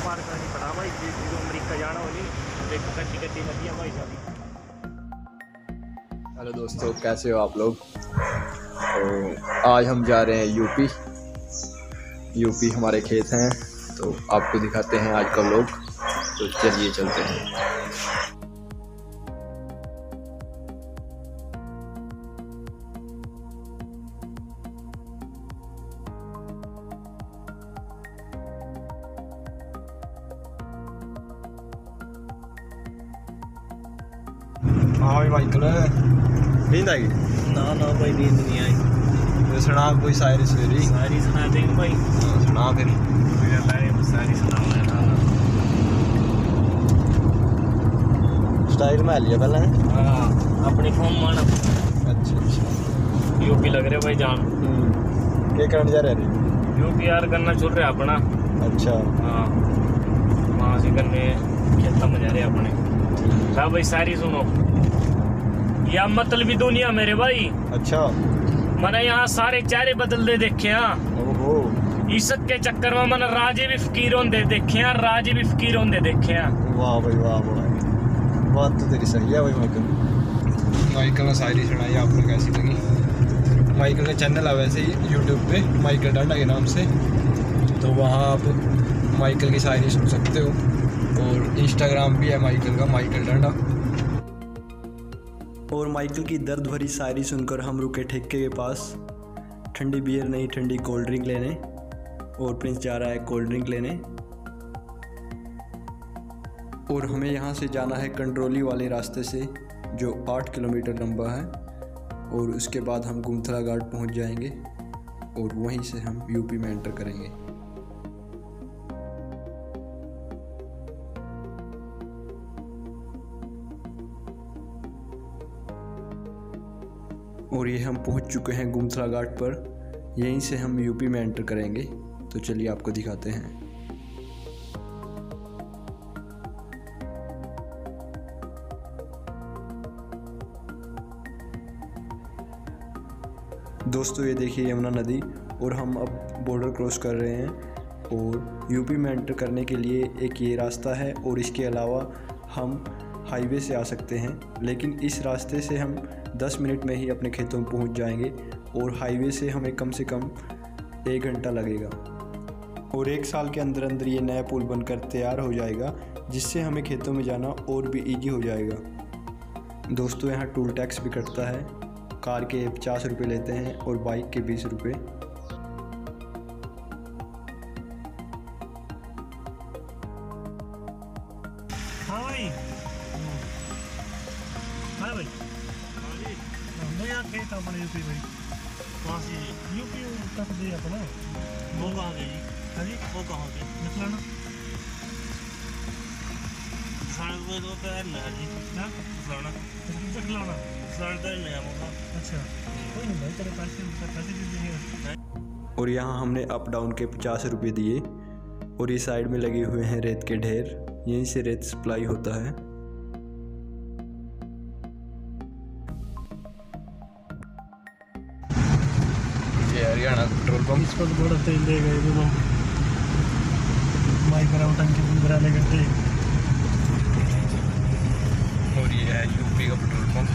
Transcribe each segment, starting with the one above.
पार करनी पड़ा भाई, जो अमेरिका जाना हो नहीं, देख कट्टी कट्टी नदियाँ भाई साहब। हेलो दोस्तों, कैसे हो आप लोग। तो आज हम जा रहे हैं यूपी हमारे खेत हैं, तो आपको दिखाते हैं आज का व्लॉग। तो चलिए चलते हैं। हाँ भाई माइकल, नींद आई? ना ना भाई, नींद नहीं आई। तो सुना कोई शायरी सवेरी। सारी सुना देंगे भाई। सुना फिर। सारी सुनाओ ना। स्टाइल में लिया पहले। हाँ, अपनी फॉर्म माना। अच्छा अच्छा। यूपी लग रहे भाई जान। क्या करने जा रहे हैं? यूपी यार करना चल रहा है अपना। अच्छा। हाँ, वहाँ से करने खेता में जा रहे अपने। हाँ भाई, सारी सुनो। या मतलबी दुनिया मेरे भाई। अच्छा। मैंने यहाँ सारे चेहरे बदलते देखे हैं। ओहो। इज्जत के चक्कर में मैंने राजे भी फकीर होंदे देखे हैं, राजे भी फकीर होंदे देखे हैं। वाह भाई वाह वाह, बात तो तेरी सही है भाई माइकल ने शायरी सुनाई, आपको कैसी लगी? माइकल का चैनल है वैसे ही यूट्यूब पे, माइकल डांडा के नाम से, तो वहाँ आप माइकल की शायरी सुन सकते हो। और इंस्टाग्राम भी है माइकल का, माइकल डांडा। और माइकल की दर्द भरी शायरी सुनकर हम रुके ठेके के पास, ठंडी बियर नहीं ठंडी कोल्ड ड्रिंक लेने। और प्रिंस जा रहा है कोल्ड ड्रिंक लेने। और हमें यहाँ से जाना है कंट्रोली वाले रास्ते से, जो 8 किलोमीटर लंबा है। और उसके बाद हम गुमथला घाट पहुँच जाएंगे और वहीं से हम यूपी में एंटर करेंगे। और ये हम पहुंच चुके हैं गुमथला घाट पर, यहीं से हम यूपी में एंटर करेंगे। तो चलिए आपको दिखाते हैं। दोस्तों ये देखिए यमुना नदी, और हम अब बॉर्डर क्रॉस कर रहे हैं। और यूपी में एंटर करने के लिए एक ये रास्ता है, और इसके अलावा हम हाईवे से आ सकते हैं। लेकिन इस रास्ते से हम 10 मिनट में ही अपने खेतों में पहुंच जाएंगे, और हाईवे से हमें कम से कम 1 घंटा लगेगा। और 1 साल के अंदर अंदर ये नया पुल बनकर तैयार हो जाएगा, जिससे हमें खेतों में जाना और भी इजी हो जाएगा। दोस्तों यहाँ टूल टैक्स भी कटता है, कार के 50 रुपये लेते हैं और बाइक के 20 रुपये। हाँ भाई। हाँ भाई। मैं यहाँ खेत अपने यूपी भाई। कहाँ से? यूपी तक दे अपना। वो कहाँ गई? हाँ जी, वो कहाँ गई? निकलाना। साढ़े दो तो पैर में है जी। क्या? निकलाना। निकलाना। साढ़े दो में है वो। अच्छा। कोई नहीं भाई, तेरे पैसे दे देंगे। और यहाँ हमने अप डाउन के 50 रुपये दिए। और ये साइड में लगे हुए हैं रेत के ढेर, यहीं से रेत सप्लाई होता है। ये हरियाणा पेट्रोल पंप। इस पर बड़ा तेल दे गए तो माइक्रो टंकी पूरा ले गए। और ये है यूपी का पेट्रोल पंप।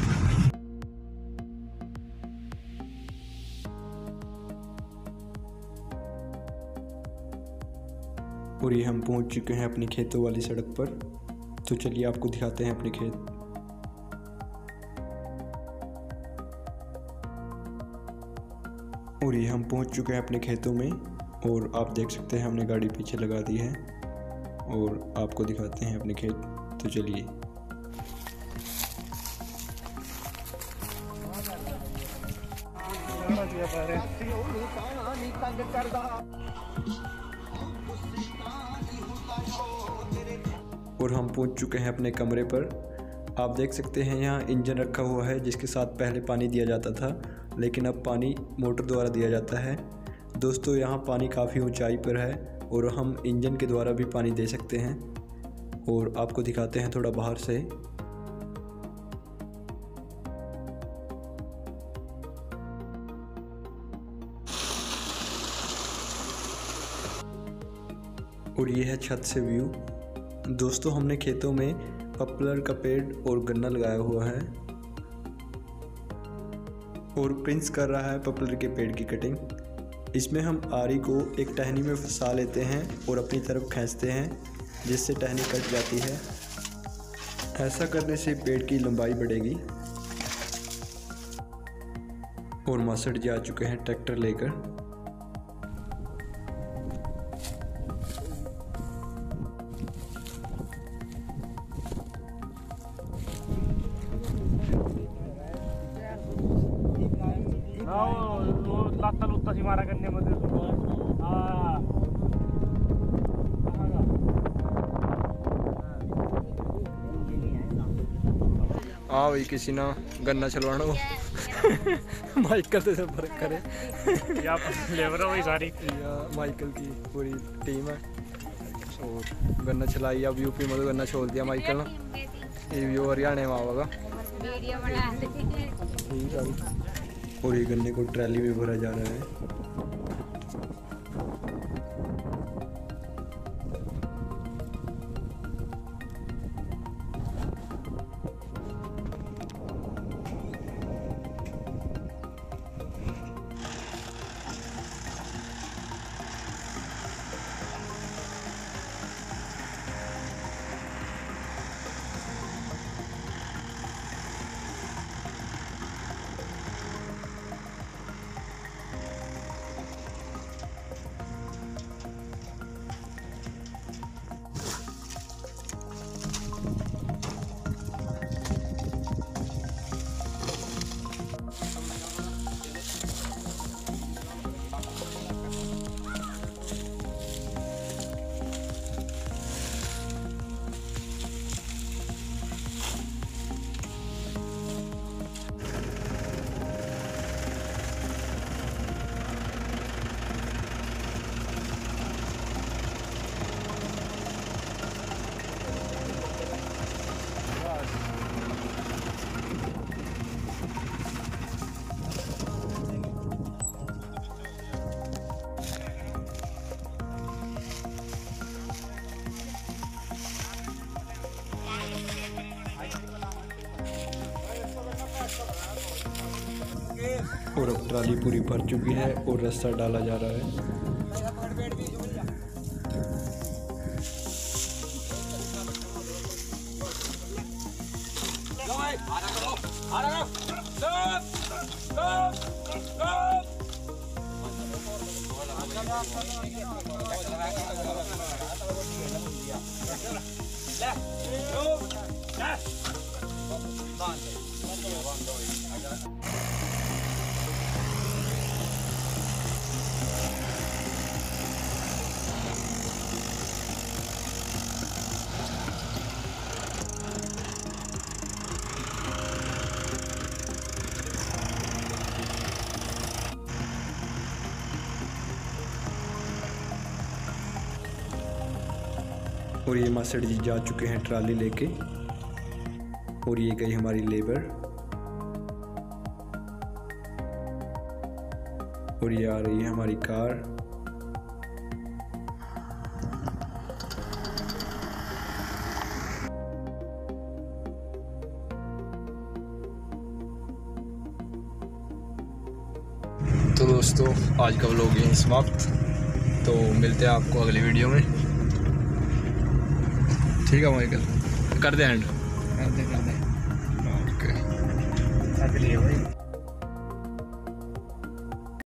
और ये हम पहुंच चुके हैं अपनी खेतों वाली सड़क पर। तो चलिए आपको दिखाते हैं अपने खेत। और ये हम पहुंच चुके हैं अपने खेतों में, और आप देख सकते हैं हमने गाड़ी पीछे लगा दी है। और आपको दिखाते हैं अपने खेत। तो चलिए। और हम पहुंच चुके हैं अपने कमरे पर। आप देख सकते हैं यहाँ इंजन रखा हुआ है, जिसके साथ पहले पानी दिया जाता था, लेकिन अब पानी मोटर द्वारा दिया जाता है। दोस्तों यहाँ पानी काफ़ी ऊंचाई पर है, और हम इंजन के द्वारा भी पानी दे सकते हैं। और आपको दिखाते हैं थोड़ा बाहर से। और ये है छत से व्यू। दोस्तों हमने खेतों में पॉपुलर का पेड़ और गन्ना लगाया हुआ है और प्रिंस कर रहा है पॉपुलर के पेड़ की कटिंग। इसमें हम आरी को एक टहनी में फंसा लेते हैं और अपनी तरफ खींचते हैं जिससे टहनी कट जाती है। ऐसा करने से पेड़ की लंबाई बढ़ेगी। और मास्टर जी आ चुके हैं ट्रैक्टर लेकर। लाता लुत्ता सी मारा करने मध्ये हाँ भाई किसी ना गन्ना चलवाना हो माइकल से संपर्क करे या लेबर है वही सारी या माइकल की पूरी टीम है। और गन्ना चलाई अब यूपी में तो गन्ना छोड़ दिया माइकल ने। ये हरियाणा में आवागा और ये गन्ने को ट्रैली में भरा जा रहा है। और अब ट्राली पूरी भर चुकी है और रास्ता डाला जा रहा है। और ये मास्टर जी जा चुके हैं ट्राली लेके। और ये गई हमारी लेबर। और ये आ रही है हमारी कार। तो दोस्तों आज का व्लॉग यहीं समाप्त। तो मिलते हैं आपको अगली वीडियो में। ठीक है माइकल कर दे एंड। अगली है भाई।